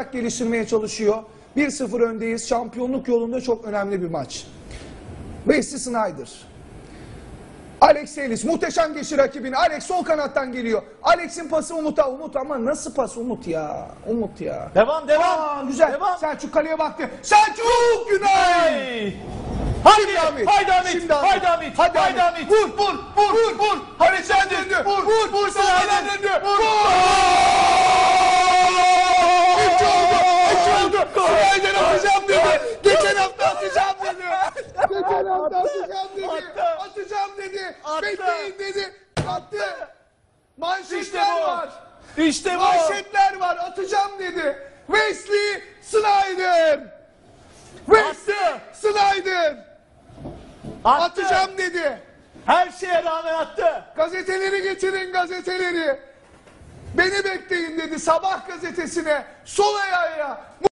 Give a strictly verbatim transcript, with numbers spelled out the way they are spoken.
atak geliştirmeye çalışıyor. bir sıfır öndeyiz. Şampiyonluk yolunda çok önemli bir maç. Wesley Sneijder. Alex Ellis muhteşem geçti rakibini. Alex sol kanattan geliyor. Alex'in pası Umut'a. Umut ama nasıl pas Umut ya? Umut ya. Devam devam. Aa, güzel. Devam. Selçuk kaleye baktı. Selçuk Günay. Hey. Haydi Şimdi Ahmet. Haydi Ahmet. Şimdi Ahmet. Haydi Ahmet. Hadi Haydi Ahmet. Ahmet. Vur vur vur vur vur. Hadi sen döndü. Vur vur vur. Sağdan döndü. Vur. Üç oldu. Üç oldu. Sırayla atacağım dedi. Geçen hafta atacağım dedi. Geçen hafta atacağım dedi. Atacağım dedi. Bekleyin dedi. Attı. Manşetler İşte bu. var. İşte bu. Manşetler var. Atacağım dedi. Wesley Sneijder. Wesley Sneijder. Attı. Atacağım dedi. Her şeye rağmen attı. Gazeteleri getirin gazeteleri. Beni bekleyin dedi Sabah gazetesine. Sol ayağıyla